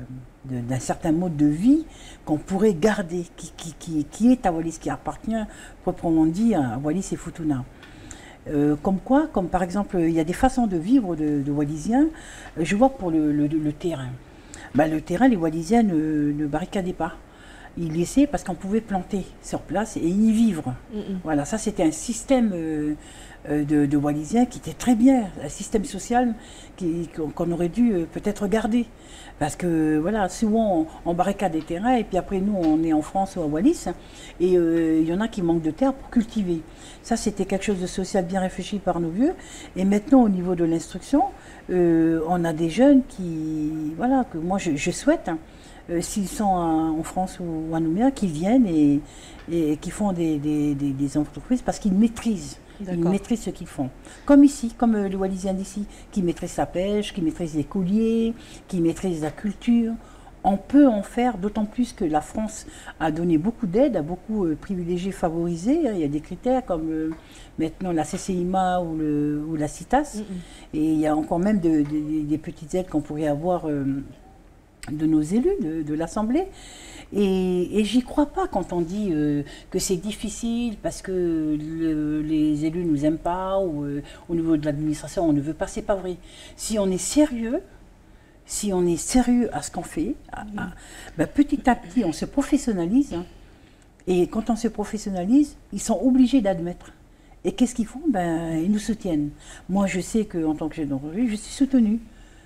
d'un certain mode de vie qu'on pourrait garder, qui est à Wallis, qui appartient proprement dit à Wallis et Futuna. Comme quoi, comme par exemple, il y a des façons de vivre de Wallisiens. Je vois pour le terrain. Le terrain, les Wallisiens ne barricadaient pas. Ils laissaient parce qu'on pouvait planter sur place et y vivre. Voilà, ça c'était un système de Wallisiens qui était très bien, un système social qu'on aurait dû peut-être garder. Parce que voilà, souvent on barricade des terrains et puis après nous on est en France ou à Wallis et il y en a qui manquent de terre pour cultiver. Ça c'était quelque chose de social bien réfléchi par nos vieux. Et maintenant au niveau de l'instruction, on a des jeunes qui, voilà, que moi je souhaite, s'ils sont en France ou à Nouméa, qui viennent et qui font des entreprises parce qu'ils maîtrisent. Ils maîtrisent ce qu'ils font. Comme ici, comme les Wallisiens d'ici, qui maîtrisent la pêche, qui maîtrisent les colliers, qui maîtrisent la culture. On peut en faire, d'autant plus que la France a donné beaucoup d'aide, a beaucoup privilégié, favorisé. Il y a des critères comme maintenant la CCIMA ou la CITAS. Et il y a encore même des petites aides qu'on pourrait avoir de nos élus, de l'Assemblée. Et j'y crois pas quand on dit que c'est difficile parce que les élus ne nous aiment pas ou au niveau de l'administration on ne veut pas, c'est pas vrai. Si on est sérieux à ce qu'on fait, petit à petit on se professionnalise, hein, et quand on se professionnalise, ils sont obligés d'admettre. Et qu'est-ce qu'ils font? Ils nous soutiennent. Moi je sais qu'en tant que chef d'entreprise, je suis soutenue.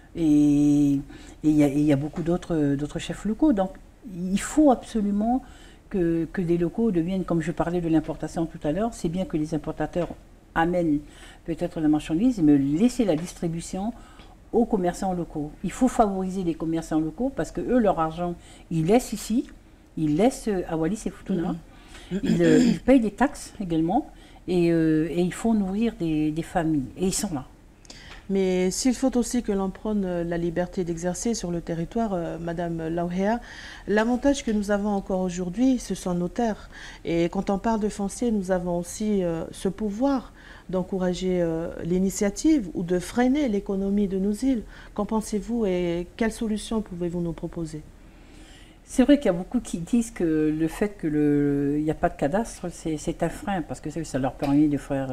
Et il y a beaucoup d'autres chefs locaux. Donc il faut absolument que des locaux deviennent, comme je parlais de l'importation tout à l'heure, c'est bien que les importateurs amènent peut-être la marchandise, mais laisser la distribution aux commerçants locaux. Il faut favoriser les commerçants locaux parce que eux, leur argent, ils laissent ici, ils laissent à Wallis et Futuna, ils payent des taxes également et ils font nourrir des familles. Et ils sont là. Mais s'il faut aussi que l'on prône la liberté d'exercer sur le territoire, Madame Lauhea, l'avantage que nous avons encore aujourd'hui, ce sont nos terres. Et quand on parle de foncier, nous avons aussi ce pouvoir d'encourager l'initiative ou de freiner l'économie de nos îles. Qu'en pensez-vous et quelles solutions pouvez-vous nous proposer? C'est vrai qu'il y a beaucoup qui disent que le fait qu'il n'y a pas de cadastre, c'est un frein, parce que ça leur permet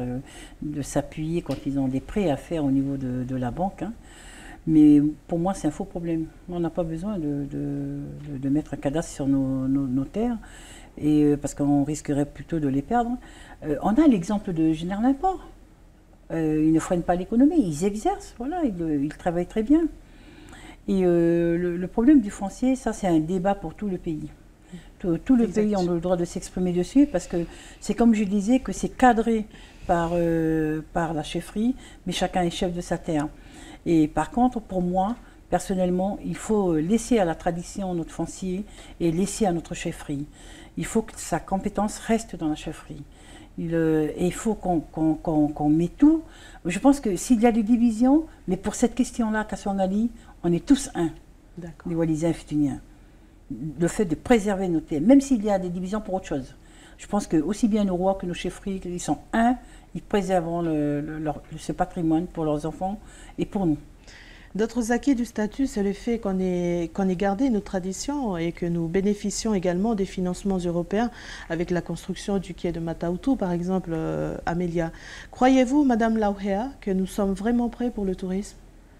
de s'appuyer quand ils ont des prêts à faire au niveau de la banque. Hein. Mais pour moi, c'est un faux problème. On n'a pas besoin de mettre un cadastre sur nos terres, parce qu'on risquerait plutôt de les perdre. On a l'exemple de Général Import. Ils ne freinent pas l'économie, ils exercent, voilà, ils travaillent très bien. Et le problème du foncier, ça c'est un débat pour tout le pays. Tout le pays a le droit de s'exprimer dessus parce que c'est comme je disais que c'est cadré par la chefferie, mais chacun est chef de sa terre. Et par contre, pour moi, personnellement, il faut laisser à la tradition notre foncier et laisser à notre chefferie. Il faut que sa compétence reste dans la chefferie. Et il faut qu'on mette tout. Je pense que s'il y a des divisions, mais pour cette question-là, Kaswangali, on est tous un, les Wallisiens et Futuniens. Le fait de préserver nos terres, même s'il y a des divisions pour autre chose. Je pense que aussi bien nos rois que nos chefferies, ils sont un, ils préserveront ce patrimoine pour leurs enfants et pour nous. D'autres acquis du statut, c'est le fait qu'on ait gardé nos traditions et que nous bénéficions également des financements européens avec la construction du quai de Mata-Utu, par exemple, Amélia. Croyez-vous, Madame Lauhea, que nous sommes vraiment prêts pour le tourisme?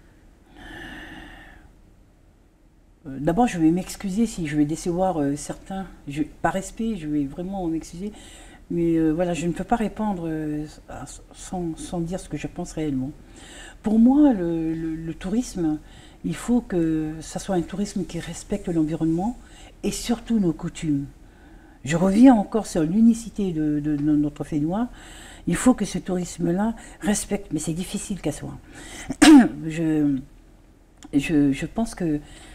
D'abord, je vais m'excuser si je vais décevoir certains. Par respect, je vais vraiment m'excuser. Mais voilà, je ne peux pas répondre sans dire ce que je pense réellement. Pour moi, le tourisme, il faut que ça soit un tourisme qui respecte l'environnement et surtout nos coutumes. Je reviens encore sur l'unicité de notre Fénois. Il faut que ce tourisme-là respecte, mais c'est difficile qu'à soit. Je pense que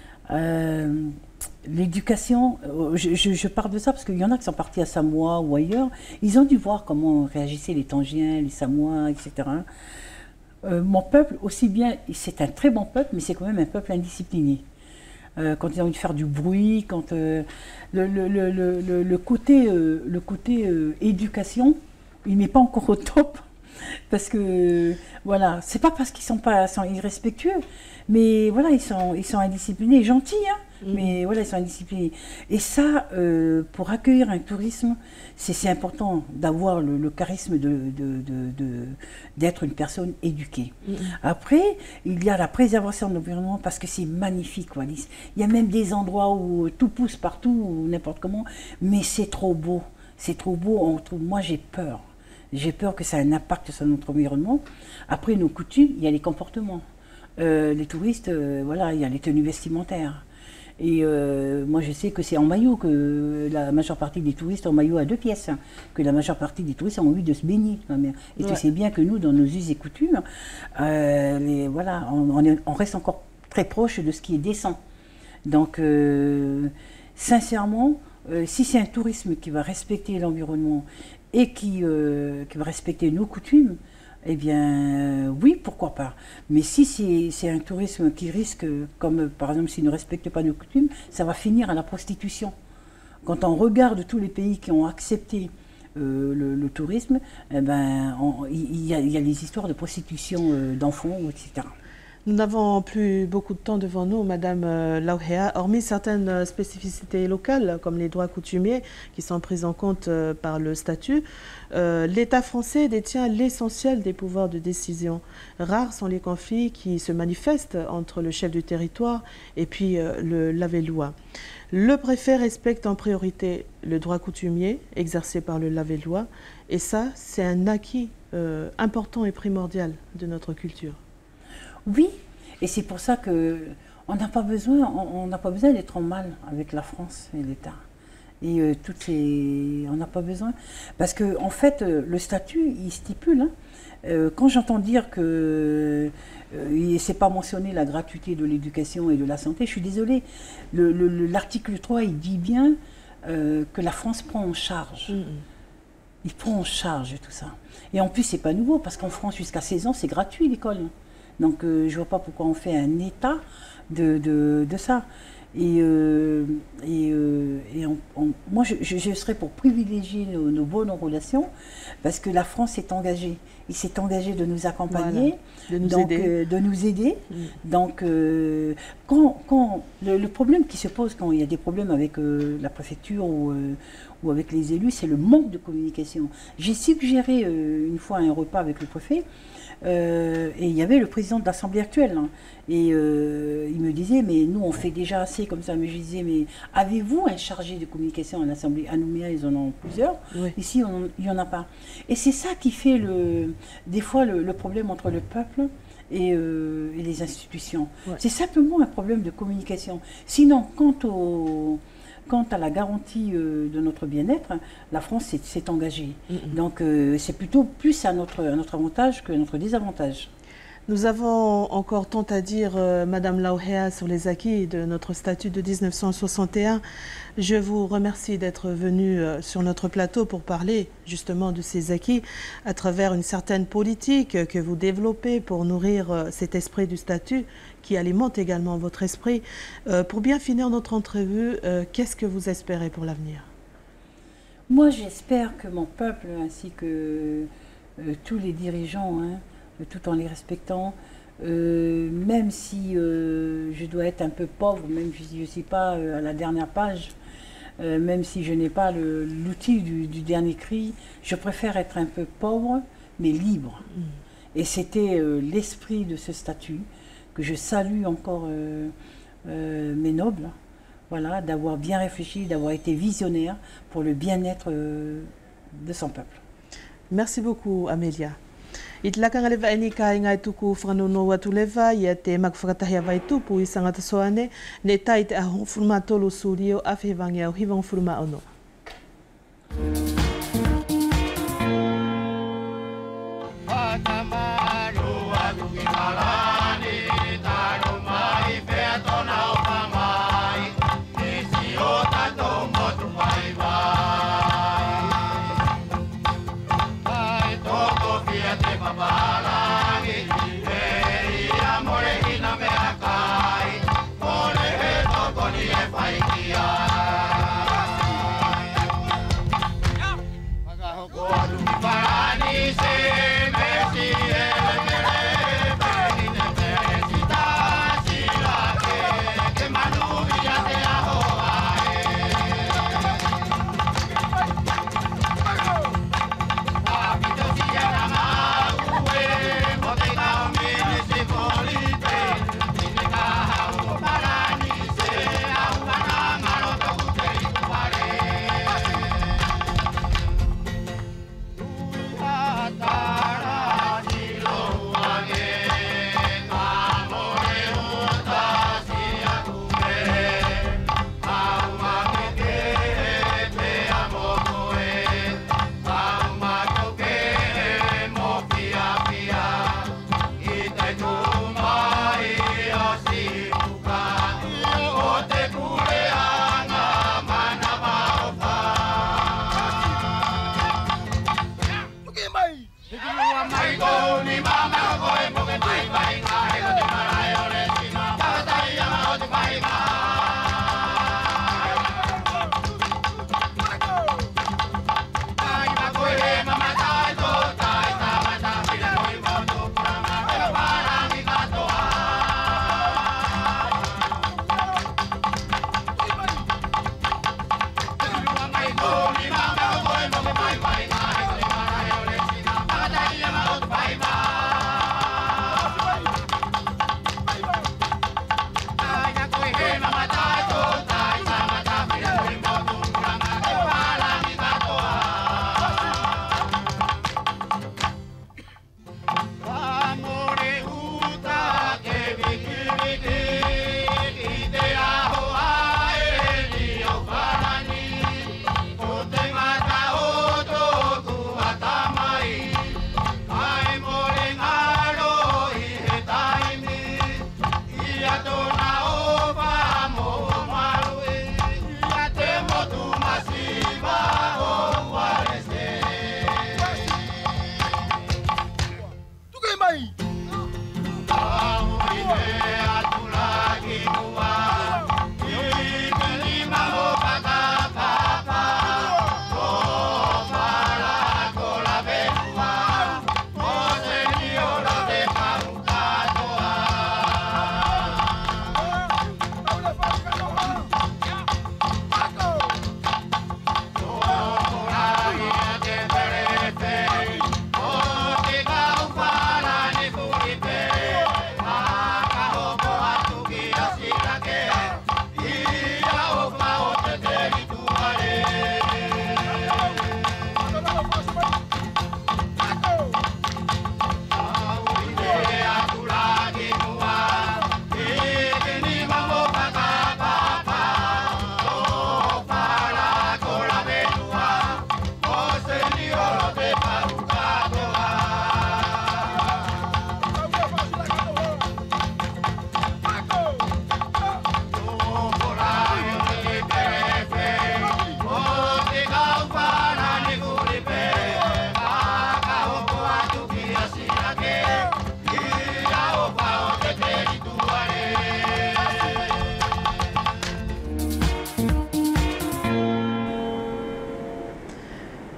l'éducation, je parle de ça parce qu'il y en a qui sont partis à Samoa ou ailleurs, ils ont dû voir comment réagissaient les Tangiens, les Samoa, etc. Mon peuple, aussi bien, c'est un très bon peuple, mais c'est quand même un peuple indiscipliné. Quand ils ont envie de faire du bruit, quand le côté éducation, il n'est pas encore au top. Parce que, voilà, c'est pas parce qu'ils sont irrespectueux, mais voilà, ils sont indisciplinés, gentils, hein, mais voilà, ils sont indisciplinés. Et ça, pour accueillir un tourisme, c'est important d'avoir le charisme d'être une personne éduquée. Après, il y a la préservation de l'environnement parce que c'est magnifique, quoi. Il y a même des endroits où tout pousse partout, ou n'importe comment, mais c'est trop beau. C'est trop beau, moi j'ai peur. J'ai peur que ça ait un impact sur notre environnement. Après, nos coutumes, il y a les comportements. Les touristes, voilà, il y a les tenues vestimentaires. Et moi, je sais que c'est en maillot que la majeure partie des touristes en maillot à 2 pièces, hein, que la majeure partie des touristes ont envie de se baigner. Et tu sais bien que nous, dans nos us et coutumes, voilà, on reste encore très proche de ce qui est décent. Donc, sincèrement, si c'est un tourisme qui va respecter l'environnement et qui va respecter nos coutumes, eh bien, oui, pourquoi pas. Mais si c'est un tourisme qui risque, comme par exemple s'il ne respecte pas nos coutumes, ça va finir à la prostitution. Quand on regarde tous les pays qui ont accepté le tourisme, eh ben, il y a les histoires de prostitution d'enfants, etc. Nous n'avons plus beaucoup de temps devant nous, Madame Lauhea. Hormis certaines spécificités locales, comme les droits coutumiers, qui sont pris en compte par le statut, l'État français détient l'essentiel des pouvoirs de décision. Rares sont les conflits qui se manifestent entre le chef du territoire et puis le Lavellois. Le préfet respecte en priorité le droit coutumier exercé par le Lavellois, et ça, c'est un acquis important et primordial de notre culture. Oui, et c'est pour ça qu'on n'a pas besoin d'être en mal avec la France et l'État. Et on n'a pas besoin. Parce qu'en fait, le statut, il stipule, hein, quand j'entends dire que c'est pas mentionné la gratuité de l'éducation et de la santé, je suis désolée. L'article 3, il dit bien que la France prend en charge. Il prend en charge tout ça. Et en plus, c'est pas nouveau, parce qu'en France, jusqu'à 16 ans, c'est gratuit l'école. Donc, je ne vois pas pourquoi on fait un état de ça. Et moi, je serais pour privilégier nos bonnes relations, parce que la France s'est engagée. Il s'est engagé de nous accompagner, voilà, de nous aider. Donc, quand le problème qui se pose quand il y a des problèmes avec la préfecture ou avec les élus, c'est le manque de communication. J'ai suggéré une fois un repas avec le préfet, et il y avait le président de l'Assemblée actuelle, hein, et il me disait, mais nous on fait déjà assez comme ça. Mais je disais, mais avez-vous un chargé de communication à l'Assemblée? À Nouméa, ils en ont plusieurs. Oui. Ici, il n'y en a pas. Et c'est ça qui fait des fois le problème entre le peuple et les institutions. Ouais. C'est simplement un problème de communication. Sinon, quant à la garantie de notre bien-être, la France s'est engagée. Donc c'est plutôt plus à notre avantage que notre désavantage. Nous avons encore tant à dire, Madame Lauhea, sur les acquis de notre statut de 1961. Je vous remercie d'être venue sur notre plateau pour parler justement de ces acquis à travers une certaine politique que vous développez pour nourrir cet esprit du statut qui alimente également votre esprit. Pour bien finir notre entrevue, qu'est-ce que vous espérez pour l'avenir? Moi, j'espère que mon peuple ainsi que tous les dirigeants, hein, tout en les respectant, même si je dois être un peu pauvre, même si je ne suis pas à la dernière page, même si je n'ai pas l'outil du dernier cri, je préfère être un peu pauvre, mais libre. Et c'était l'esprit de ce statut que je salue encore mes nobles, voilà, d'avoir bien réfléchi, d'avoir été visionnaire pour le bien-être de son peuple. Merci beaucoup, Amélia. Itlakanga leva ini ka inga tuku whakanono watu leva ia te makwhakatahia vai tupu I sangata soane ne tai te aho furuma tolu surio a whiwangi au hiwang furuma ono. Parani se me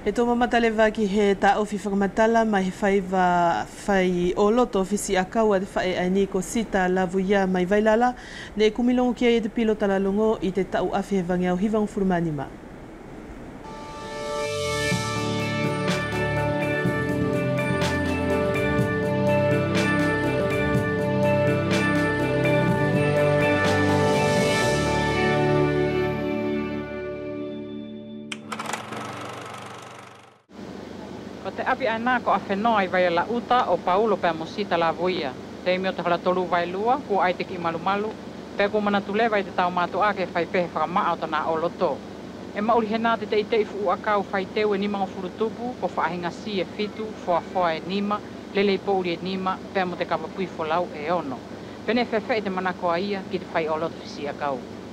E tō mamata lewa ki he tā ofi whakamatala mai he whai o loto fisi a kaua te whae aini ko sita lavu ia mai vailala. Ne kumilongo kia e te pilota la longo i te tau awhi he vangi au hivang furumanima. Te api ana ko a whenua i vai la uta o Paulo pe mo sita la voia. Te imi o te hala tolu vai lua, ku ai te ki malu malu, pe ko mana tu lewa i te tau mātu ake whai pehe whakamaa o tana o loto. E mauri hena te te i fu akau whai teu e nima o furutupu, ko whaahinga si e fitu, foa e nima, lele i pouri e nima, pe mo te kapapui folau e ono. Pene whewhe i te manako a ia ki te whai o loto fisi akau.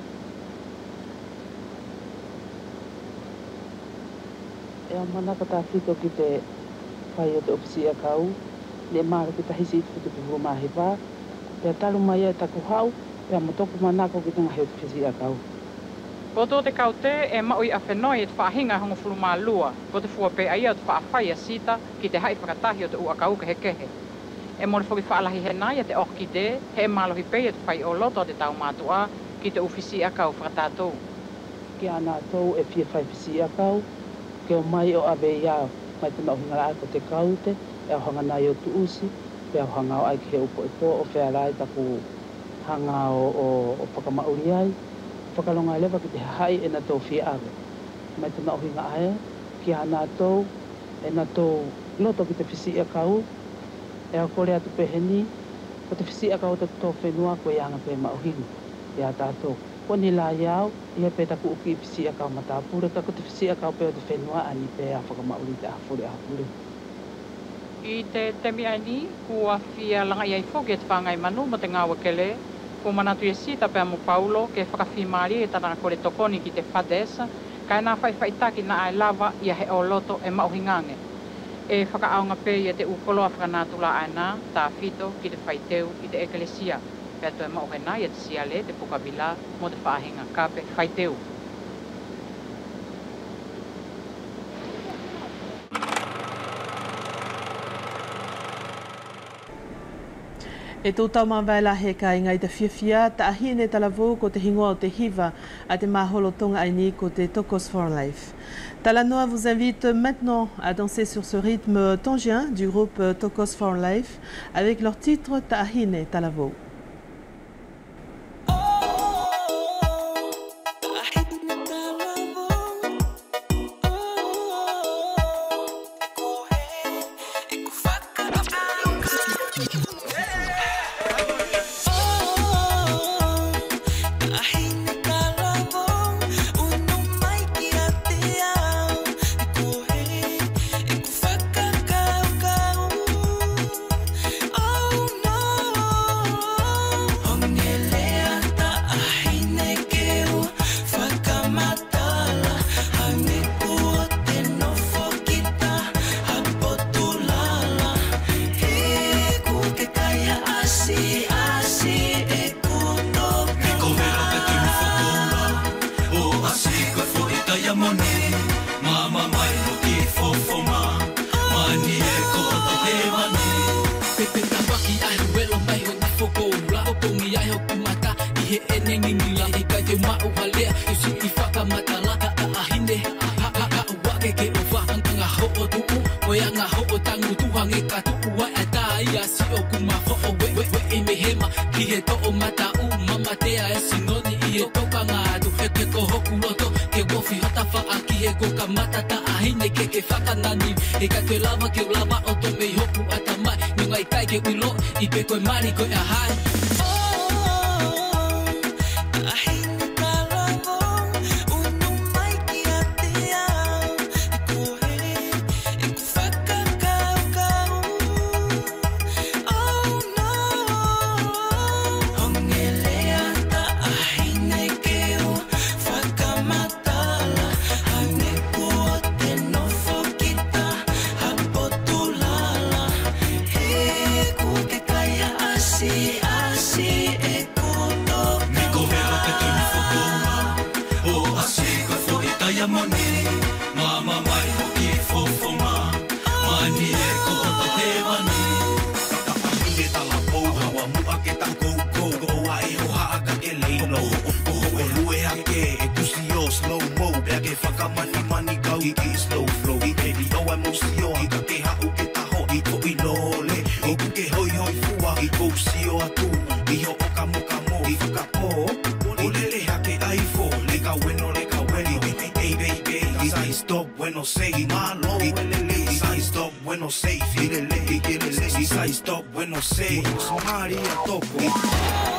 E o manaka tā whito ki te whai o te ofisi a kau, le māra ki tahisi i te whito ki mahi pā, pia talu mai e taku hau, pia motoku manako ki te ngahi o te ofisi a kau. Po tō te kau te e maui a whenoi e te whaahinga hongo fulu mā lua, po te fua pe aia o te whaawhai a sita ki te hai whakatahi o te ua kau kehe. E mole whoki whaalahi he nai e te oki te, he mālohi pei e te whai o loto o te tau mātua ki te ofisi a kau whakatātou. Ki ana tau e fia whai ofisi a kau, ke o mai o abe iau, mai te mauhinga ai ko te kaute, e au hanga nai o tu usi, pe au hanga o ai ki he upo e po o whea rai taku hanga o whakamauri ai, whakalonga e lewa ki te hai e na tō whia awe. Mai te mauhinga ai, ki ana tau, e na tō loto ki te whisi a kau, e au kore atu peheni, ko te whisi a kau te tō whenua ko e anga pe mauhinga, e a tātou. Ko ni la iau, ia pe taku uki i whisi a kau matapure, ka ko te whisi a kau pe o te whenua ani pe a whakamauri te ahapure. I te temi aini, kua whia langa iai whoki e te whangai manu mo te ngāua kele, ko manatu e sita pe amu Paulo, ke whakawhi maari e tana kore tokoni ki te whadesa, ka e nā whaitaki na ai lava ia he o loto e mauhingange. E whakaaunga pe i te ukoloa whakanātula aina, tā whito ki te whaiteu i te ekelesia. Pea tu e mauhena i te siale, te pukabila, mo te whaahinga kape whaiteu. E tō tau mawela he ka ingai te whiawhia, ta ahine talavou ko te hingoa o te hiva a te maholo tonga aini ko te Tokos for Life. Talanoa vous invite maintenant à danser sur ce rythme tangien du groupe Tokos for Life avec leur titre Ta ahine talavou. Mama mai hoki Ko wa e ho ha ka ke leino. Ko lue ake e kusio slow mo. Bea ke whakamani mani kau i ki slow flow. I ke rio e mosio i ka ke hau ke taho i ko i lole. I ku ke hoi hoi fua i ko usio atu. I ho o kamo kamo i whakapo. O lele hake aifo. Le ka weno le ka weni. Hey baby. I stop when no say malo. I stop when no say. I stop when no say. Somari a topo.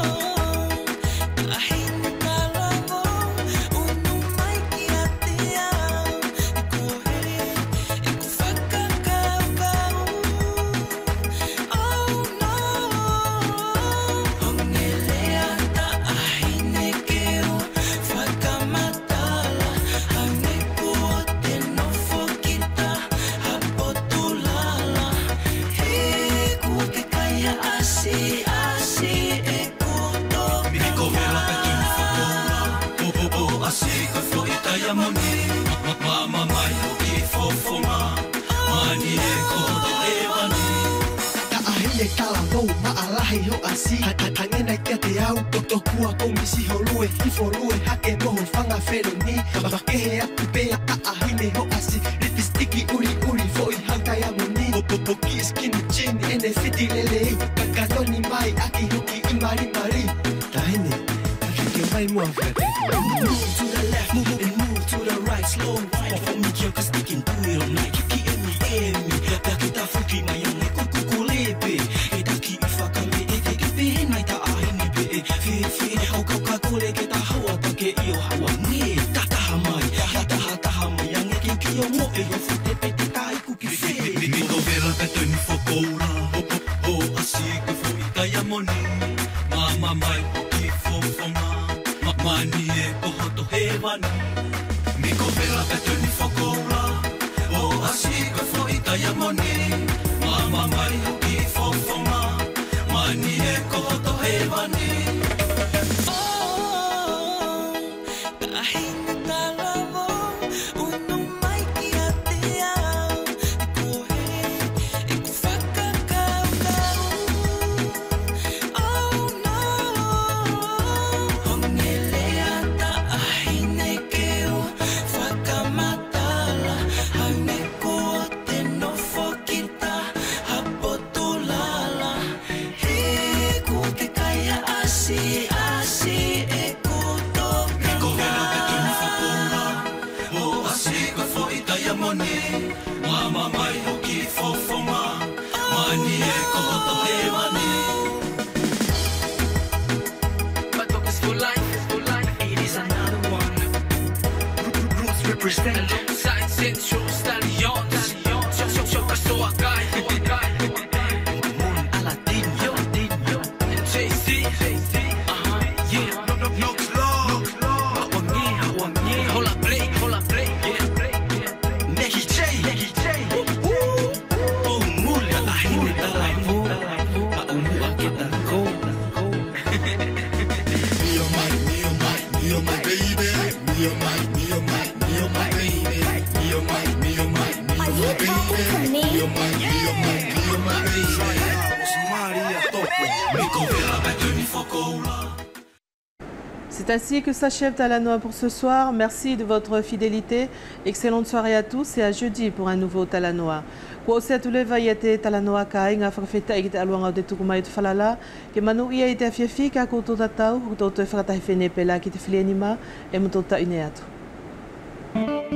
Kua komisi holue, kifolue, hake moho fanga feroni. Makehe akupea ahine ho asi. Litistiki uri foi hanka ya moni. Popoki skini chini ene fiti lele. Kakadoni mai aki hoki imari mari. Tahine, kakike mai muafete. Move to the left, move and move to the right. Slow wine for me, kyoka sticking to it all night. Kiki emi. Kakita fuki mayane kukulepe. Edaki ifakame eke naita ahine be. Fifi, au kakakule ke ta hawa pake iyo hawa ni tataha mai, hataha mai, yang eke kio mo e yo fute pete kai kuki fe. Miko vera peto ni fokoura, ho asi ke fo itaya moni, mama mai ki fo foma, mani e ko hoto hewani. Miko vera peto ni fokoura, ho asi ke fo itaya moni, mama mai ki fo foma, mani e ko hoto hewani. Mama mai hoki fofoma, mani e ko hoto hewani. My talk is for life, it is another one. Roots represent alongside sensual stallions. Shoka so akai, Moon Aladino, JC, yeah, no slow. Hawangi, hola play, yeah. C'est ainsi que s'achève Talanoa pour ce soir. Merci de votre fidélité. Excellente soirée à tous et à jeudi pour un nouveau Talanoa. Kwa ose atuleva ia te Talanoa ka inga whakawheta i te aluanga o te tukumai tu whalala. Ke manu ia i te awhiawhi ka koutou tatau, koutou te whakatahi whene pela ki te whilianima e mutota ine atu.